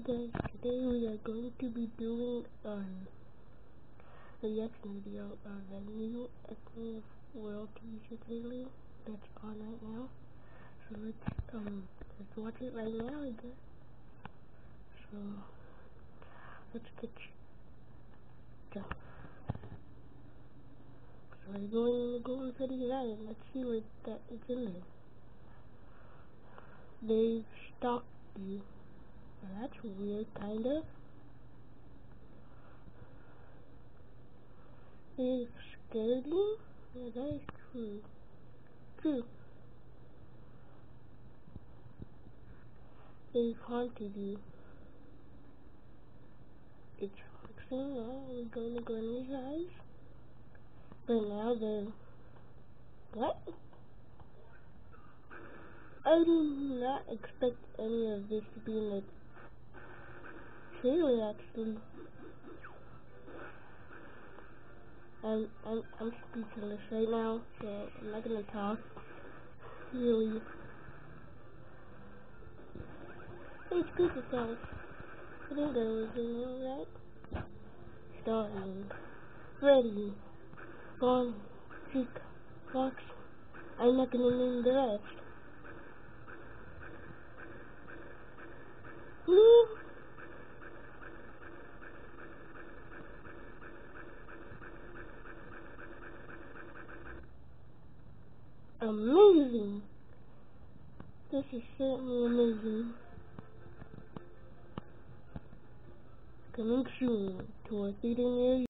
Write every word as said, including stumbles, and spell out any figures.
guys, today we are going to be doing um, a reaction video of a new Ethnic World T V show lately that's on right now. So let's um let's watch it right now, I guess. So let's get started. So we're going to go into the island. Let's see what that is in there. They stalked you. Well, that's weird, kind of. They scared you? Yeah, that is true. True. They've haunted you. It's fixing now. We're going to go in his eyes. But now they're... What? I did not expect any of this to be in the trailer, actually. I'm, I'm, I'm speechless right now, so I'm not gonna talk. Really. Hey, speak yourself. I think that was in there, right? Starting. Freddy. Bonnie. Chica. Fox. I'm not gonna name the rest. Hmm? Amazing. This is certainly amazing. Coming soon to a theater near you.